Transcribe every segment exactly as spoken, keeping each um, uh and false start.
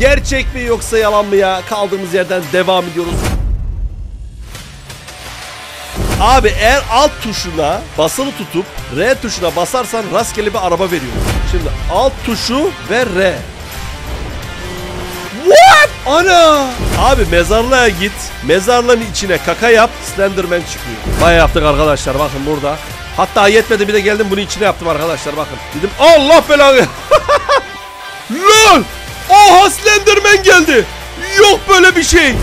Gerçek mi yoksa yalan mı ya? Kaldığımız yerden devam ediyoruz. Abi eğer alt tuşuna basılı tutup R tuşuna basarsan rastgele bir araba veriyor. Şimdi alt tuşu ve R. What? Ana! Abi mezarlığa git. Mezarlığın içine kaka yap. Slenderman çıkıyor. Bayağı yaptık arkadaşlar, bakın burada. Hatta yetmedi, bir de geldim bunun içine yaptım arkadaşlar, bakın. Dedim Allah belanı. Lan! Oha, Slenderman geldi. Yok böyle bir şey.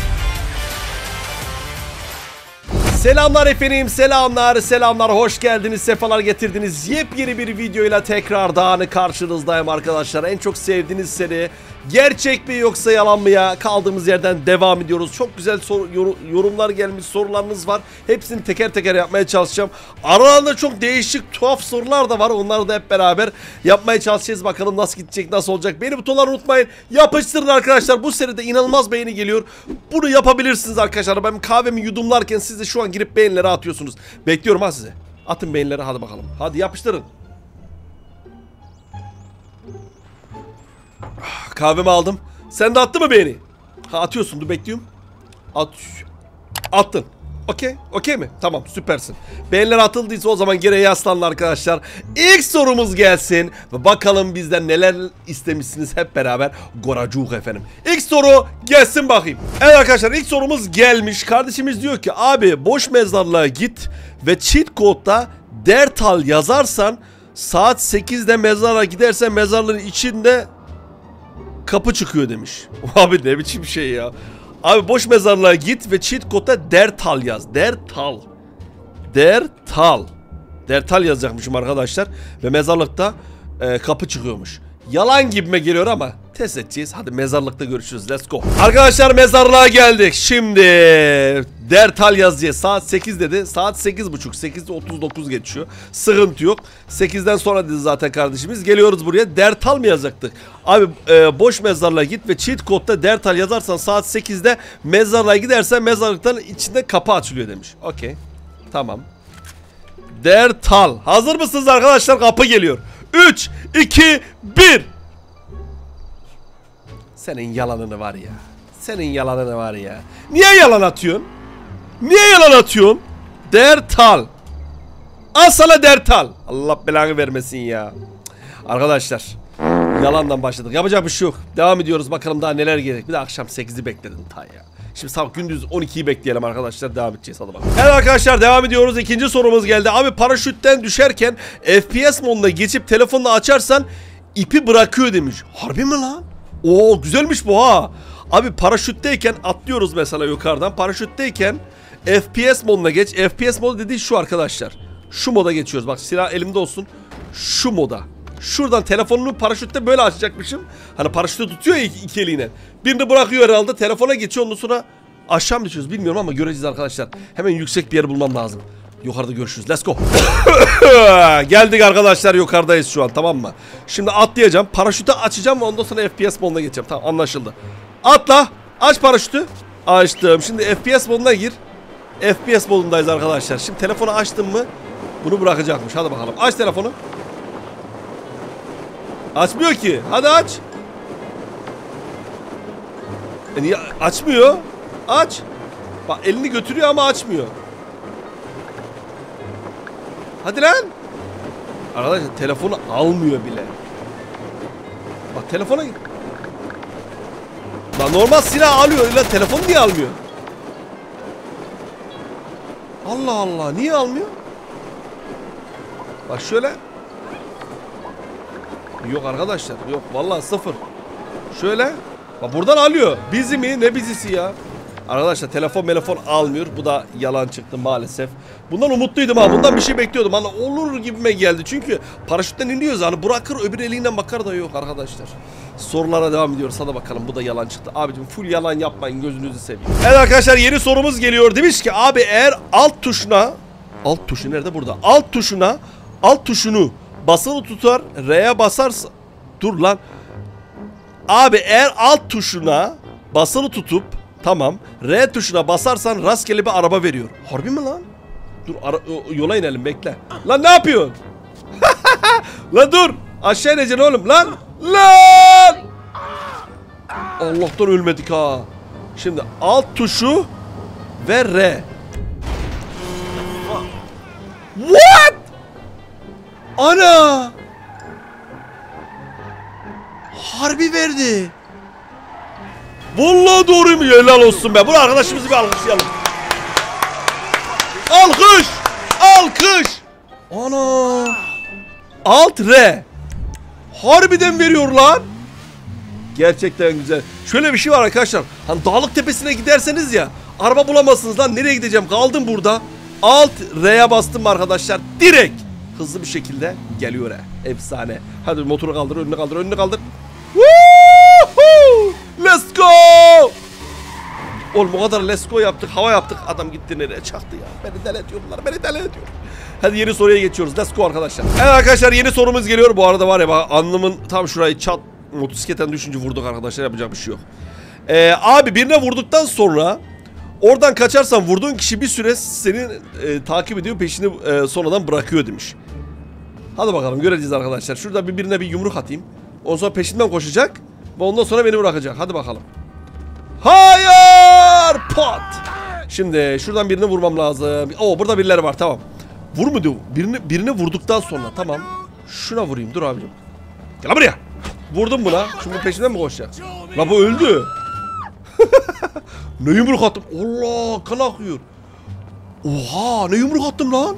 Selamlar efendim, selamlar, selamlar, hoş geldiniz, sefalar getirdiniz. Yepyeni bir videoyla tekrardan karşınızdayım arkadaşlar. En çok sevdiğiniz seri gerçek mi yoksa yalan mı ya? Kaldığımız yerden devam ediyoruz. Çok güzel soru, yorumlar gelmiş, sorularınız var. Hepsini teker teker yapmaya çalışacağım. Aralarında çok değişik, tuhaf sorular da var. Onları da hep beraber yapmaya çalışacağız. Bakalım nasıl gidecek, nasıl olacak. Beni butonları unutmayın. Yapıştırın arkadaşlar. Bu seride inanılmaz beğeni geliyor. Bunu yapabilirsiniz arkadaşlar. Ben kahvemi yudumlarken siz de şu an girip beğenileri atıyorsunuz. Bekliyorum ha size. Atın beğenileri, hadi bakalım. Hadi yapıştırın. Kahvemi aldım. Sen de attın mı beğeni? Ha, atıyorsun, dur bekliyorum. At. Attın. Okey. Okey mi? Tamam, süpersin. Beğeniler atıldıysa o zaman geriye yaslanın arkadaşlar. İlk sorumuz gelsin. Ve bakalım bizden neler istemişsiniz, hep beraber goracuk efendim. İlk soru gelsin bakayım. Evet arkadaşlar, ilk sorumuz gelmiş. Kardeşimiz diyor ki abi boş mezarlığa git ve cheat code'da dertal yazarsan saat sekizde mezara gidersen mezarlığın içinde kapı çıkıyor demiş. Abi ne biçim şey ya. Abi boş mezarlığa git ve cheat code'da dertal yaz. Dertal. Dertal. Dertal yazacakmışım arkadaşlar. Ve mezarlıkta e, kapı çıkıyormuş. Yalan gibime geliyor ama test edeceğiz. Hadi mezarlıkta görüşürüz. Let's go. Arkadaşlar mezarlığa geldik. Şimdi dertal yazacağız. Saat sekiz dedi. Saat sekiz buçuk. sekizde otuz dokuz geçiyor. Sıkıntı yok. sekizden sonra dedi zaten kardeşimiz. Geliyoruz buraya. Dertal mı yazacaktık? Abi e, boş mezarlığa git ve cheat code'da dertal yazarsan saat sekizde mezarlığa gidersen mezarlıktan içinde kapı açılıyor demiş. Okey. Tamam. Dertal. Hazır mısınız arkadaşlar? Kapı geliyor. üç, iki, bir. Senin yalanını var ya. Senin yalanını var ya. Niye yalan atıyorsun? Niye yalan atıyorsun? Dertal. Al sana dertal. Allah belanı vermesin ya. Arkadaşlar, yalandan başladık. Yapacak bir şey yok. Devam ediyoruz. Bakalım daha neler gelecek. Bir de akşam sekizi bekledim ta ya. Şimdi sabah gündüz on ikiyi bekleyelim arkadaşlar. Devam edeceğiz. Hadi bakalım. Evet arkadaşlar, devam ediyoruz. İkinci sorumuz geldi. Abi paraşütten düşerken F P S moduna geçip telefonla açarsan ipi bırakıyor demiş. Harbi mi lan? Oo, güzelmiş bu ha. Abi paraşütteyken atlıyoruz mesela yukarıdan. Paraşütteyken F P S moduna geç. F P S modu dediği şu arkadaşlar. Şu moda geçiyoruz. Bak silah elimde olsun. Şu moda. Şuradan telefonunu paraşütte böyle açacakmışım. Hani paraşütte tutuyor ya iki, iki eliyle. Birini bırakıyor herhalde. Telefona geçiyor, ondan sonra aşağı mı düşüyoruz bilmiyorum ama göreceğiz arkadaşlar. Hemen yüksek bir yer bulmam lazım. Yukarıda görüşürüz. Let's go. Geldik arkadaşlar, yukarıdayız şu an, tamam mı? Şimdi atlayacağım. Paraşütü açacağım ve ondan sonra F P S moduna geçeceğim. Tamam, anlaşıldı. Atla. Aç paraşütü. Açtım. Şimdi F P S moduna gir. F P S modundayız arkadaşlar. Şimdi telefonu açtım mı bunu bırakacakmış. Hadi bakalım. Aç telefonu. Açmıyor ki. Hadi aç. E niye açmıyor? Aç. Bak elini götürüyor ama açmıyor. Hadi lan. Arkadaşlar telefonu almıyor bile. Bak telefona. Bak normal silah alıyor. Lan telefonu niye almıyor? Allah Allah. Niye almıyor? Bak şöyle. Yok arkadaşlar, yok vallahi sıfır. Şöyle, bak buradan alıyor. Bizi mi, ne bizisi ya? Arkadaşlar telefon telefon almıyor. Bu da yalan çıktı maalesef. Bundan umutluydum ha. Bundan bir şey bekliyordum. Hani olur gibime geldi. Çünkü paraşütten iniyoruz. Hani bırakır öbür elinden bakar da yok arkadaşlar. Sorulara devam ediyoruz. Hadi bakalım, bu da yalan çıktı. Abicim full yalan yapmayın, gözünüzü seveyim. Evet arkadaşlar, yeni sorumuz geliyor. Demiş ki abi eğer alt tuşuna, alt tuşu nerede? Burada. Alt tuşuna, alt tuşunu basılı tutar, R'ye basarsa... Dur lan. Abi eğer alt tuşuna basılı tutup, tamam, R tuşuna basarsan rastgele bir araba veriyor. Harbi mi lan? Dur ara, yola inelim, bekle. Lan ne yapıyorsun? Lan dur. Aşağı ineceksin oğlum lan. Lan. Allah'tan ölmedik ha. Şimdi alt tuşu ve R. What? Ana! Harbi verdi. Vallahi doğru mu? Helal olsun be. Bunu arkadaşımızı bir alkışlayalım. Alkış! Alkış! Ana! Alt R. Harbiden veriyor lan. Gerçekten güzel. Şöyle bir şey var arkadaşlar. Hani dağlık tepesine giderseniz ya, araba bulamazsınız lan, nereye gideceğim, kaldım burada. Alt R'ye bastım arkadaşlar. Direkt hızlı bir şekilde geliyor he. Efsane. Hadi motoru kaldır, önünü kaldır, önünü kaldır. Woohoo! Let's go! Oğlum o kadar let's go yaptık, hava yaptık. Adam gitti nereye çaktı ya. Beni deli ediyorlar, beni deli ediyor. Hadi yeni soruya geçiyoruz. Let's go arkadaşlar. Evet arkadaşlar, yeni sorumuz geliyor. Bu arada var ya bak, alnımın tam şurayı çat, motosikletten düşünce vurduk arkadaşlar, yapacak bir şey yok. Ee, abi birine vurduktan sonra oradan kaçarsan vurduğun kişi bir süre seni e, takip ediyor, peşini e, sonradan bırakıyor demiş. Hadi bakalım göreceğiz arkadaşlar. Şurada bir birine bir yumruk atayım. Ondan sonra peşinden koşacak ve ondan sonra beni bırakacak. Hadi bakalım. Hayır! Pat! Şimdi şuradan birini vurmam lazım. Oo, burada birileri var, tamam. Vur mu diyor? Birini, birini vurduktan sonra tamam. Şuna vurayım, dur abicim. Gel buraya. Vurdum buna. Şimdi peşinden mi koşacak? La bu öldü. Ne yumruk attım? Allah, kan akıyor. Oha, ne yumruk attım lan?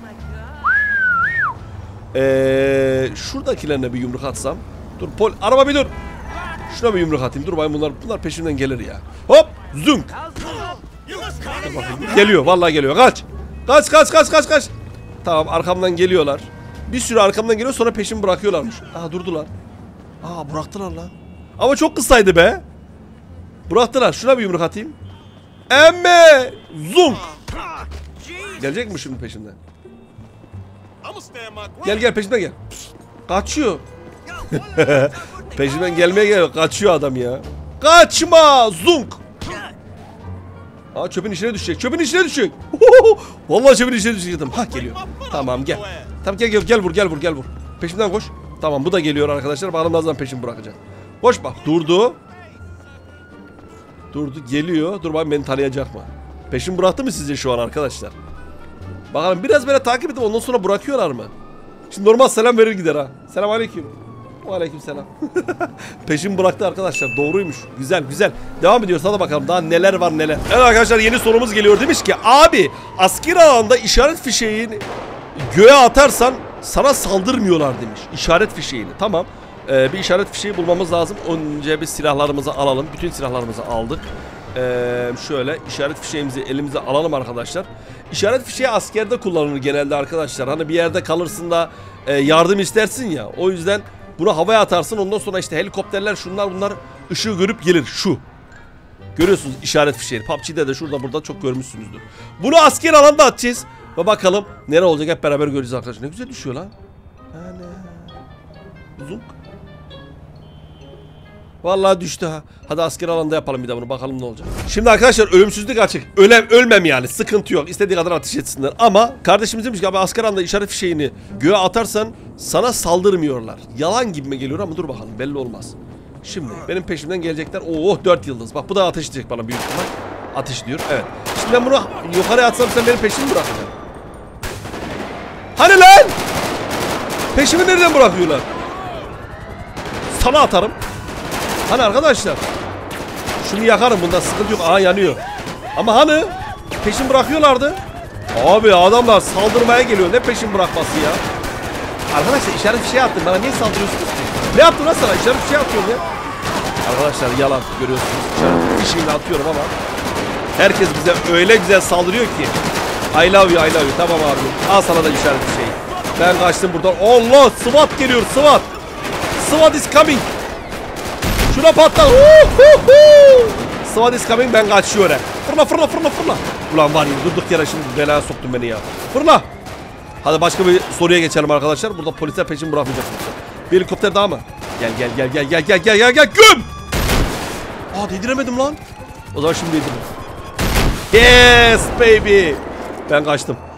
Eee şuradakilerine bir yumruk atsam. Dur pol, araba bir dur. Şuna bir yumruk atayım. Dur bayım, bunlar bunlar peşimden gelir ya. Hop, zünk. Geliyor, vallahi geliyor. Kaç. Kaç kaç kaç kaç kaç. Tamam, arkamdan geliyorlar. Bir sürü arkamdan geliyor, sonra peşimi bırakıyorlarmış. Aha, durdular. Aa, bıraktılar lan. Ama çok kısaydı be. Bıraktılar. Şuna bir yumruk atayım. Emme! Zunk! Gelecek mi şimdi peşimden? Gel gel, peşimden gel. Kaçıyor. Peşimden gelmeye geliyor. Kaçıyor adam ya. Kaçma! Zunk! Aa, çöpün içine düşecek. Çöpün içine düşecek. Vallahi çöpün içine düşecek. Ha, geliyor. Tamam, gel. Tamam, gel gel gel vur gel vur gel vur. Peşimden koş. Tamam, bu da geliyor arkadaşlar. Bakalım ne zaman peşimi bırakacak. Koş bak. Durdu. Durdu, geliyor. Dur bakayım, beni tanıyacak mı? Peşimi bıraktı mı sizce şu an arkadaşlar? Bakalım, biraz böyle takip edip ondan sonra bırakıyorlar mı? Şimdi normal selam verir gider ha. Selam aleyküm. Aleyküm selam. Peşimi bıraktı arkadaşlar. Doğruymuş. Güzel güzel. Devam ediyoruz. Hadi bakalım daha neler var neler. Evet arkadaşlar, yeni sorumuz geliyor. Demiş ki abi, askeri alanda işaret fişeğini göğe atarsan sana saldırmıyorlar demiş. İşaret fişeğini. Tamam. Ee, bir işaret fişeği bulmamız lazım. Önce bir silahlarımızı alalım. Bütün silahlarımızı aldık. Ee, şöyle işaret fişeğimizi elimize alalım arkadaşlar. İşaret fişeği askerde kullanılır genelde arkadaşlar. Hani bir yerde kalırsın da e, yardım istersin ya. O yüzden bunu havaya atarsın. Ondan sonra işte helikopterler, şunlar bunlar ışığı görüp gelir. Şu. Görüyorsunuz işaret fişeği. P U B G'de de şurada burada çok görmüşsünüzdür. Bunu asker alanda atacağız. Ve bakalım nere olacak, hep beraber göreceğiz arkadaşlar. Ne güzel düşüyor lan. Yani uzun. Vallahi düştü ha. Hadi asker alanda yapalım bir de bunu, bakalım ne olacak. Şimdi arkadaşlar, ölümsüzlük açık. Ölem ölmem yani, sıkıntı yok. İstediği kadar ateş etsinler. Ama kardeşimiz demiş ki abi, asker alanda işaret fişeğini göğe atarsan sana saldırmıyorlar. Yalan gibi mi geliyor ama dur bakalım, belli olmaz. Şimdi benim peşimden gelecekler. Oo, dört yıldız. Bak bu da ateş edecek bana büyük ihtimal. Ateş diyor. Evet. Şimdi ben bunu yukarıya atsam sen benim peşimi bırakacaksın. Hani lan? Peşimi nereden bırakıyorlar? Sana atarım. Hani arkadaşlar, şunu yakarım, bunda sıkıntı yok. Aa, yanıyor. Ama hani peşin bırakıyorlardı. Abi adamlar saldırmaya geliyor, ne peşin bırakması ya. Arkadaşlar işaret fişeği attım, bana niye saldırıyorsunuz ki? Ne yaptın lan sana? İşaret fişeği atıyorum ya. Arkadaşlar yalan, görüyorsunuz. İşaret fişeğini atıyorum ama herkes bize öyle güzel saldırıyor ki. I love you, I love you. Tamam abi, al sana da işaret fişeği. Ben kaçtım buradan. Allah, SWAT geliyor, SWAT. SWAT is coming. Şuna patlar. SWAT is coming, ben kaçıyorum. Fırla fırla fırla fırla. Ulan var ya, durduk yere şimdi belaya soktun beni ya. Fırla. Hadi başka bir soruya geçelim arkadaşlar. Burada polisler peşimi bırakmayacak. Bir helikopter daha mı? Gel gel gel gel gel gel gel gel gel göm. Aa, değdiremedim lan. O zaman şimdi değdirdim. Yes baby. Ben kaçtım.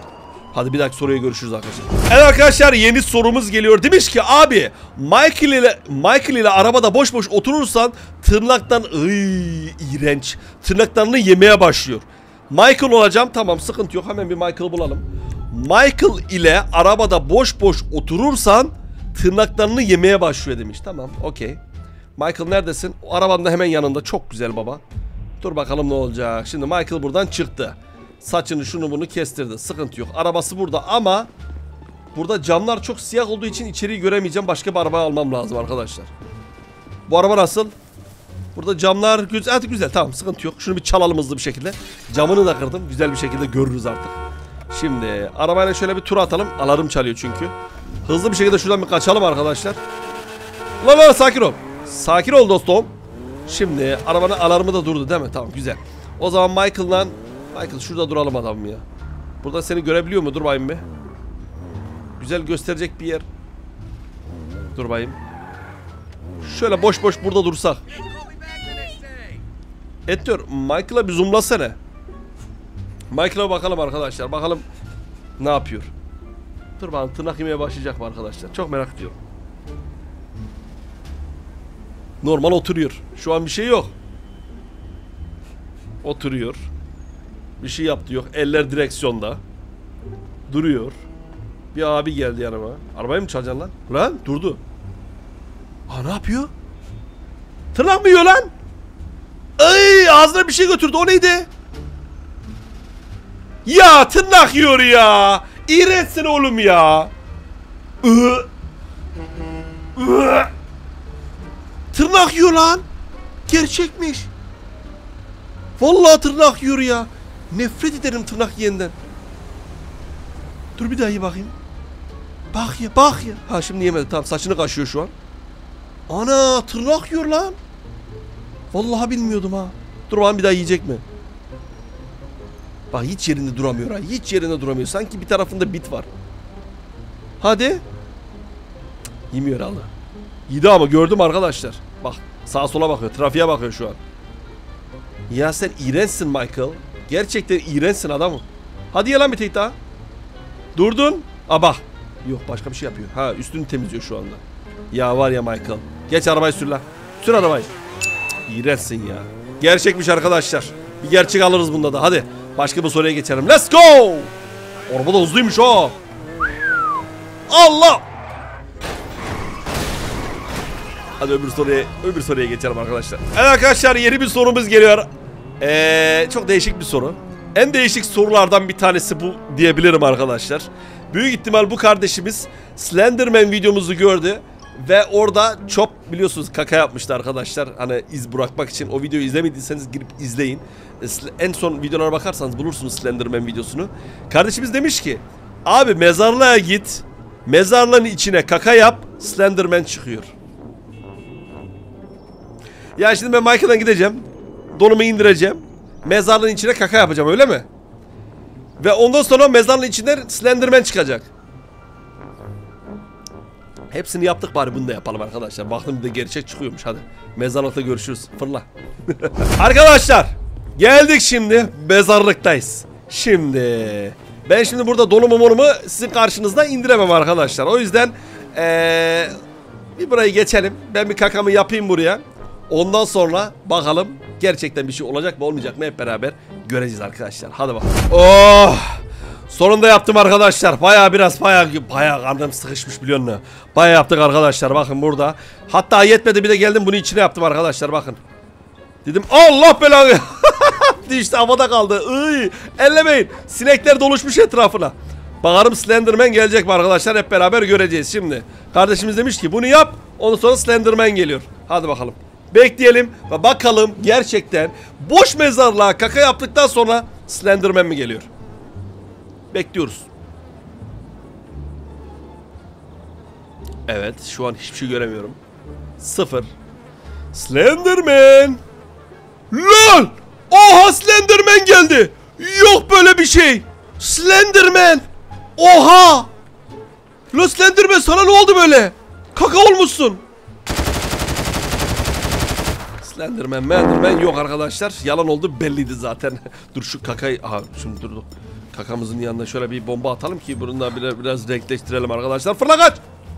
Hadi bir dahaki soruya görüşürüz arkadaşlar. Evet arkadaşlar, yeni sorumuz geliyor. Demiş ki abi Michael ile Michael ile arabada boş boş oturursan tırnaktan ıy, iğrenç. Tırnaklarını yemeye başlıyor. Michael olacağım, tamam, sıkıntı yok, hemen bir Michael bulalım. Michael ile arabada boş boş oturursan tırnaklarını yemeye başlıyor demiş. Tamam, okey. Michael neredesin? O arabanın da hemen yanında. Çok güzel baba. Dur bakalım ne olacak. Şimdi Michael buradan çıktı. Saçını şunu bunu kestirdi. Sıkıntı yok. Arabası burada ama burada camlar çok siyah olduğu için içeriği göremeyeceğim. Başka bir araba almam lazım arkadaşlar. Bu araba nasıl? Burada camlar güzel. Hadi güzel, tamam, sıkıntı yok. Şunu bir çalalım hızlı bir şekilde. Camını da kırdım. Güzel bir şekilde görürüz artık. Şimdi arabayla şöyle bir tur atalım. Alarm çalıyor çünkü. Hızlı bir şekilde şuradan bir kaçalım arkadaşlar. Lan lan sakin ol. Sakin ol dostum. Şimdi arabanın alarmı da durdu değil mi? Tamam, güzel. O zaman Michael'dan Michael şurada duralım adamım ya. Burada seni görebiliyor mu? Dur bayım bir. Güzel gösterecek bir yer. Dur bayım. Şöyle boş boş burada dursak. Et diyor. Michael'a bir zoomlasana. Michael'a bakalım arkadaşlar. Bakalım ne yapıyor. Dur bakalım, tırnak yemeye başlayacak mı arkadaşlar? Çok merak ediyorum. Normal oturuyor. Şu an bir şey yok. Oturuyor. Bir şey yaptı yok. Eller direksiyonda. Duruyor. Bir abi geldi yanıma. Arabayı mı çalacaksın lan? Lan durdu. Aa, ne yapıyor? Tırnak mı yiyor lan? Ay, ağzına bir şey götürdü. O neydi? Ya tırnak yiyor ya. İğrençsin oğlum ya. Iı. Iı. Tırnak yiyor lan. Gerçekmiş. Vallahi tırnak yiyor ya. Nefret ederim tırnak yiyenden. Dur bir daha iyi bakayım. Bak ya, bak ya. Ha, şimdi yemedi, tamam, saçını kaşıyor şu an. Ana, tırnak yiyor lan. Vallahi bilmiyordum ha. Dur bakalım, bir daha yiyecek mi? Bak, hiç yerinde duramıyor ha. Hiç yerinde duramıyor. Sanki bir tarafında bit var. Hadi. Cık, yemiyor Allah. Yedi ama gördüm arkadaşlar. Bak, sağa sola bakıyor. Trafiğe bakıyor şu an. Ya sen iğrençsin Michael. Gerçekten iğrençsin adamım. Hadi ye lan bir tek daha. Durdun. Aa bak. Yok, başka bir şey yapıyor. Ha, üstünü temizliyor şu anda. Ya var ya Michael. Geç arabayı sür lan. Sür arabayı. Cık, iğrençsin ya. Gerçekmiş arkadaşlar. Bir gerçek alırız bunda da. Hadi. Başka bir soruya geçelim. Let's go. Araba da hızlıymış o. Allah. Hadi öbür soruya, öbür soruya geçelim arkadaşlar. Evet arkadaşlar, yeni bir sorumuz geliyor. Ee, çok değişik bir soru. En değişik sorulardan bir tanesi bu diyebilirim arkadaşlar. Büyük ihtimal bu kardeşimiz Slenderman videomuzu gördü ve orada çok biliyorsunuz kaka yapmıştı arkadaşlar. Hani iz bırakmak için. O videoyu izlemediyseniz girip izleyin. En son videolara bakarsanız bulursunuz Slenderman videosunu. Kardeşimiz demiş ki abi mezarlığa git, mezarlığın içine kaka yap, Slenderman çıkıyor. Ya şimdi ben Michael'dan gideceğim, donumu indireceğim, mezarlığın içine kaka yapacağım, öyle mi? Ve ondan sonra mezarlığın içinden Slenderman çıkacak. Hepsini yaptık, bari bunu da yapalım arkadaşlar. Baktım bir de gerçek çıkıyormuş, hadi. Mezarlıkta görüşürüz, fırla. Arkadaşlar geldik, şimdi mezarlıktayız. Şimdi ben şimdi burada donumu monumu sizin karşınızda indiremem arkadaşlar. O yüzden ee, bir burayı geçelim. Ben bir kakamı yapayım buraya. Ondan sonra bakalım gerçekten bir şey olacak mı olmayacak mı hep beraber göreceğiz arkadaşlar. Hadi bakalım. Oh! Sonunda yaptım arkadaşlar. Bayağı biraz bayağı bayağı karnım sıkışmış, biliyor musun? Bayağı yaptık arkadaşlar, bakın burada. Hatta yetmedi, bir de geldim bunu içine yaptım arkadaşlar, bakın. Dedim Allah belanı. İşte havada kaldı. Iy, ellemeyin. Sinekler doluşmuş etrafına. Bakalım Slenderman gelecek mi arkadaşlar, hep beraber göreceğiz şimdi. Kardeşimiz demiş ki bunu yap, ondan sonra Slenderman geliyor. Hadi bakalım. Bekleyelim ve bakalım gerçekten boş mezarlığa kaka yaptıktan sonra Slenderman mi geliyor? Bekliyoruz. Evet, şu an hiçbir şey göremiyorum. Sıfır. Slenderman. LOL! Oha, Slenderman geldi. Yok böyle bir şey. Slenderman. Oha. Lo Slenderman, sana ne oldu böyle? Kaka olmuşsun. Slenderman, Slenderman yok arkadaşlar. Yalan oldu belliydi zaten. Dur şu kakayı... Aha şimdi dur dur. Kakamızın yanına şöyle bir bomba atalım ki bununla biraz, biraz renkleştirelim arkadaşlar. Fırla kaç!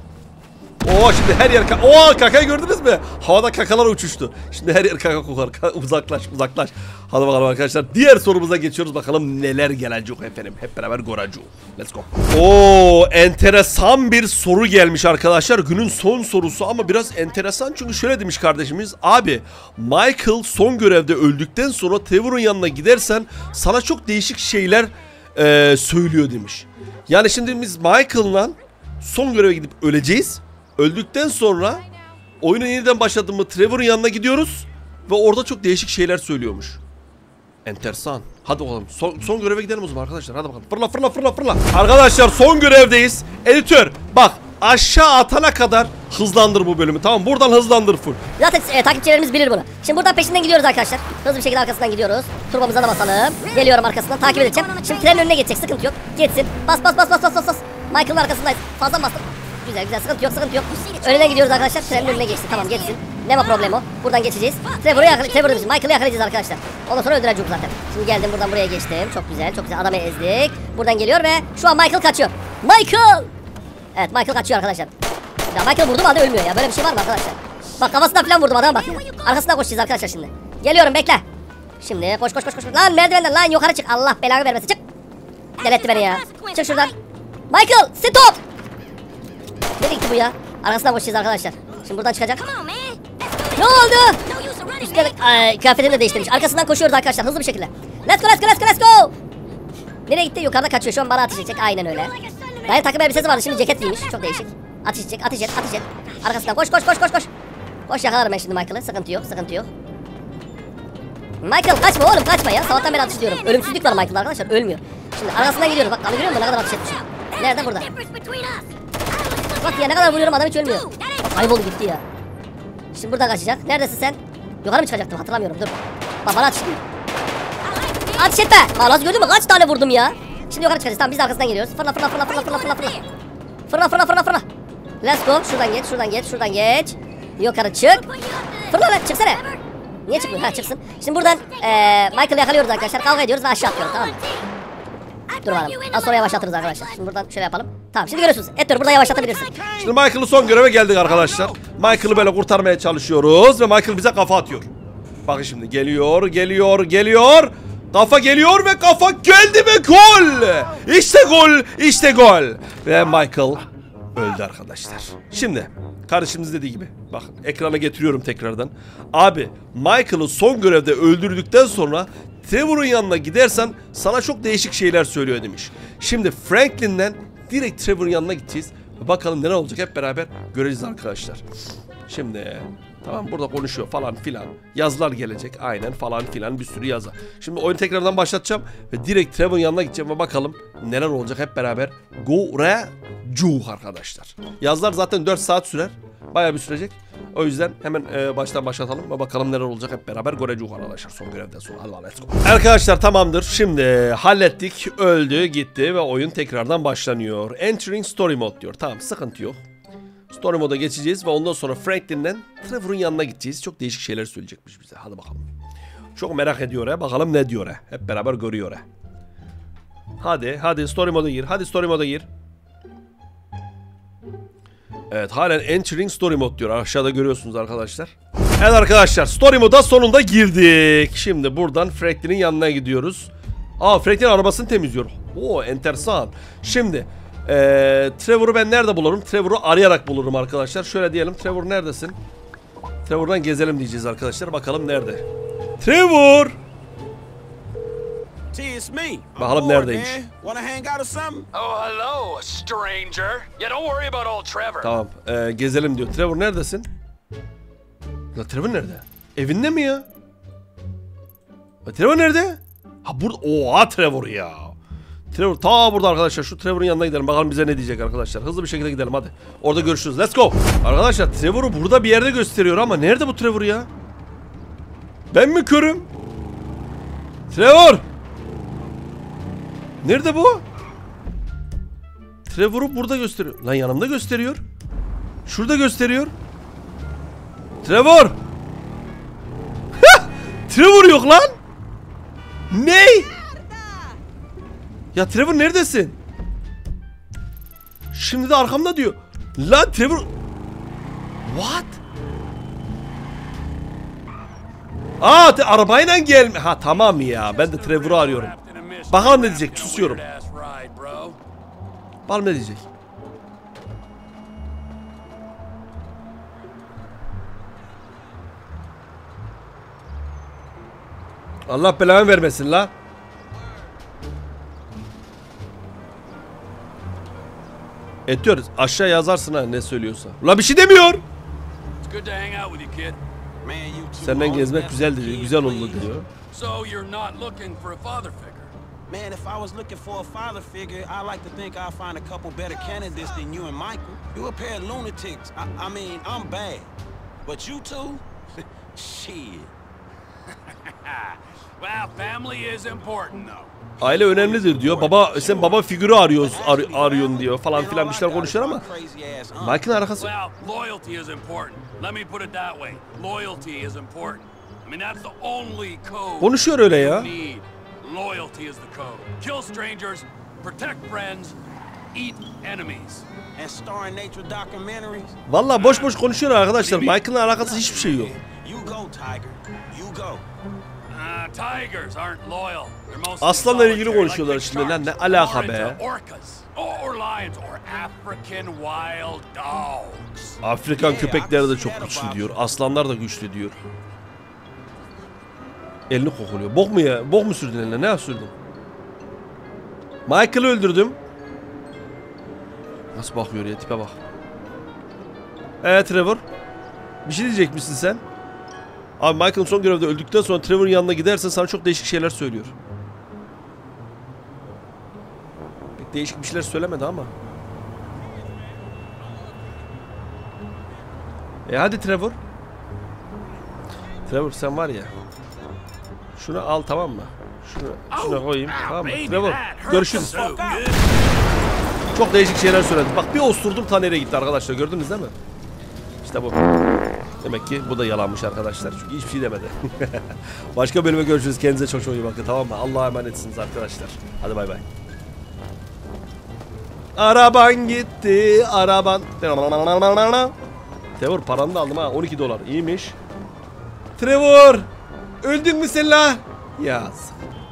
Oo şimdi her yer kaka. Oo kakayı gördünüz mü? Havada kakalar uçuştu. Şimdi her yer kaka kokar. Uzaklaş uzaklaş. Hadi bakalım arkadaşlar. Diğer sorumuza geçiyoruz. Bakalım neler gelecek efendim. Hep beraber göreceğiz. Let's go. Oo enteresan bir soru gelmiş arkadaşlar. Günün son sorusu ama biraz enteresan. Çünkü şöyle demiş kardeşimiz. Abi Michael son görevde öldükten sonra Trevor'un yanına gidersen sana çok değişik şeyler e, söylüyor demiş. Yani şimdi biz Michael'la son göreve gidip öleceğiz. Öldükten sonra oyuna yeniden başladığımız Trevor'ın yanına gidiyoruz ve orada çok değişik şeyler söylüyormuş. Enteresan. Hadi bakalım. Son, son göreve gidelim o zaman arkadaşlar. Hadi bakalım. Fırla fırla fırla fırla. Arkadaşlar son görevdeyiz. Editör bak aşağı atana kadar hızlandır bu bölümü. Tamam buradan hızlandır full. Zaten e, takipçilerimiz bilir bunu. Şimdi buradan peşinden gidiyoruz arkadaşlar. Hızlı bir şekilde arkasından gidiyoruz. Turbamıza da basalım. Geliyorum arkasından takip edeceğim. Şimdi trenin önüne geçecek, sıkıntı yok. Geçsin. Bas bas bas bas bas bas. Michael'ın arkasındayız. Fazla bastım. Güzel güzel, sıkıntı yok sıkıntı yok. Önüne gidiyoruz arkadaşlar. Trenin önüne geçti. Tamam geçsin. Ne var problem o? Buradan geçeceğiz. Trevor'u yakala Trevor'u bizim. Michael'ı yakalayacağız arkadaşlar. Ondan sonra öldüreceğiz zaten. Şimdi geldim buradan buraya geçtim. Çok güzel çok güzel. Adamı ezdik. Buradan geliyor ve şu an Michael kaçıyor. Michael! Evet Michael kaçıyor arkadaşlar. Ya Michael vurdum halde ölmüyor ya. Böyle bir şey var mı arkadaşlar? Bak kafasından falan vurdum adama bak ya. Arkasından koşacağız arkadaşlar şimdi. Geliyorum bekle. Şimdi koş koş koş koş. Lan merdivenden lan yukarı çık. Allah belanı vermesin çık. Deletti beni ya. Çık şuradan. Michael stop. Nereye gitti bu ya? Arkasından koşacağız arkadaşlar. Şimdi buradan çıkacak. Ne oldu? Üstüne e, kıyafetini de değiştirmiş. Arkasından koşuyoruz arkadaşlar hızlı bir şekilde. Let's go let's go let's go let's go. Nereye gitti? Yukarıda kaçıyor. Şu an bana ateş edecek. Aynen öyle. Daha takım elbisesi vardı. Şimdi ceket giymiş. Çok değişik. Ateş edecek. Ateş et. Ateş et. Arkasından koş koş koş koş koş. Koş yakalarım ben şimdi Michael'ı. Sıkıntı yok. Sıkıntı yok. Michael kaçma oğlum kaçma ya. Sabahtan beri atış ediyorum. Ölümsüzlük var Michael'da arkadaşlar. Ölmüyor. Şimdi arkasından gidiyoruz. Bak görüyor musun ne kadar atış etmişim. Nerede burada? Bak ya ne kadar vuruyorum adam hiç ölmüyor. Bak kayboldu gitti ya. Şimdi buradan kaçacak. Neredesin sen? Yukarı mı çıkacaktım hatırlamıyorum dur. Bak bana ateş ediyor. Ateş etme. Aa gördün mü kaç tane vurdum ya. Şimdi yukarı çıkacağız tamam biz de arkasından geliyoruz. Fırla fırla fırla fırla fırla fırla fırla. Fırla fırla fırla fırla. Let's go. Şuradan geç şuradan geç şuradan geç. Yukarı çık. Fırla lan çıksana. Niye çıkmıyor? Ha çıksın. Şimdi buradan ee, Michael'ı yakalıyoruz arkadaşlar. Kavga ediyoruz ve aşağı atıyoruz tamam mı? Dur bakalım. Az sonra yavaşlatırız arkadaşlar. Şimdi buradan şöyle yapalım. Tamam şimdi görüyorsunuz. Editör burada yavaşlatabilirsin. Şimdi Michael'ın son göreve geldik arkadaşlar. Michael'ı böyle kurtarmaya çalışıyoruz ve Michael bize kafa atıyor. Bakın şimdi geliyor, geliyor, geliyor. Kafa geliyor ve kafa geldi mi gol. İşte gol, işte gol. Ve Michael öldü arkadaşlar. Şimdi kardeşimiz dediği gibi bakın ekrana getiriyorum tekrardan. Abi Michael'ı son görevde öldürdükten sonra Trevor'un yanına gidersen sana çok değişik şeyler söylüyor demiş. Şimdi Franklin'den direkt Trevor'un yanına gideceğiz. Bakalım neler olacak hep beraber göreceğiz arkadaşlar. Şimdi tamam burada konuşuyor falan filan. Yazılar gelecek aynen falan filan bir sürü yazı. Şimdi oyunu tekrardan başlatacağım ve direkt Trevor'un yanına gideceğim ve bakalım neler olacak hep beraber göreceğiz arkadaşlar. Yazılar zaten dört saat sürer. Bayağı bir sürecek. O yüzden hemen e, baştan başlatalım ve bakalım neler olacak hep beraber göreceğiz arkadaşlar son görevden sonra. Hadi let's go. Arkadaşlar tamamdır. Şimdi hallettik. Öldü gitti ve oyun tekrardan başlanıyor. Entering story mode diyor. Tamam sıkıntı yok. Story mode'a geçeceğiz ve ondan sonra Franklin'den Trevor'un yanına gideceğiz. Çok değişik şeyler söyleyecekmiş bize. Hadi bakalım. Çok merak ediyor he. Bakalım ne diyor he. Hep beraber görüyor he. Hadi hadi story mode'a gir. Hadi story mode'a gir. Evet halen entering story mode diyor. Aşağıda görüyorsunuz arkadaşlar. Evet arkadaşlar story mode'a sonunda girdik. Şimdi buradan Franklin'in yanına gidiyoruz. Aa Franklin arabasını temizliyor. Oo enteresan. Şimdi ee, Trevor'u ben nerede bulurum? Trevor'u arayarak bulurum arkadaşlar. Şöyle diyelim Trevor neredesin? Trevor'dan gezelim diyeceğiz arkadaşlar. Bakalım nerede? Trevor! Bakalım neredeymiş? Oh, hello, stranger. Yeah, don't worry about old Trevor. Tamam, e, gezelim diyor. Trevor neredesin? Ya Trevor nerede? Evinde mi ya? Ya Trevor nerede? Ha burada. Oha Trevor ya. Trevor ta burada arkadaşlar. Şu Trevor'un yanına gidelim. Bakalım bize ne diyecek arkadaşlar. Hızlı bir şekilde gidelim hadi. Orada görüşürüz. Let's go. Arkadaşlar Trevor'u burada bir yerde gösteriyor ama nerede bu Trevor ya? Ben mi körüm? Trevor! Nerede bu? Trevor'u burada gösteriyor. Lan yanımda gösteriyor. Şurada gösteriyor. Trevor! Trevor yok lan! Ne? Ya Trevor neredesin? Şimdi de arkamda diyor. Lan Trevor. What? Aa arabayla gelme. Ha tamam ya. Ben de Trevor'u arıyorum. Bakalım ne diyecek. Susuyorum. Bakalım ne diyecek. Allah belanı vermesin la. Ediyoruz. Aşağı yazarsın ha ne söylüyorsa. Ulan bir şey demiyor. Senden gezmek güzel diyor. Güzel oldu diyor. Man, if I was looking for a father figure, I like to think I'll find a couple better candidates than you and Michael. You a pair of lunatics. I, I mean, I'm bad. But you two? Shit. Well, family is important though. Aile önemlidir diyor. Baba sen baba figürü arıyoruz ar arıyorsun diyor falan filan bir şeyler konuşuyor ama Mike'ın arkası. Well, loyalty is important. Let me put it that way. Loyalty is important. I mean that's the only code. Konuşuyor öyle ya. you need. Loyalty is the code. Kill strangers, protect friends, eat enemies. And star in nature documentaries. Vallahi boş boş konuşuyor arkadaşlar. Michael'ın alakası hiçbir şey yok. You go, Tiger. You go. Uh, tigers aren't loyal. They're mostly Aslanla ilgili solitary, konuşuyorlar like şimdi lan, ne sharks. alaka Or be? into orcas, or lions, or African wild dogs. Afrikan köpekleri de çok güçlü diyor. Aslanlar da güçlü diyor. Elini kokuluyor. Bok mu ya? Bok mu sürdün eline? Ne sürdün? Michael'ı öldürdüm. Nasıl bakıyor ya? Tipe bak. Evet Trevor. Bir şey diyecek misin sen? Abi Michael son görevde öldükten sonra Trevor'ın yanına gidersen sana çok değişik şeyler söylüyor. Pek değişik bir şeyler söylemedi ama. E hadi Trevor. Trevor sen var ya. Şunu al tamam mı? Şunu şuna koyayım tamam mı? Trevor görüşürüz. Çok değişik şeyler söyledi. Bak bir osturdum ta nereye gitti arkadaşlar, gördünüz değil mi? İşte bu. Demek ki bu da yalanmış arkadaşlar. Çünkü hiçbir şey demedi. Başka bölüme görüşürüz. Kendinize çok çok iyi bakın tamam mı? Allah'a emanetsiniz arkadaşlar. Hadi bay bay. Araban gitti. Araban. Trevor paranı da aldım ha. on iki dolar. İyiymiş. Trevor. Öldün mü sen la? Yaz.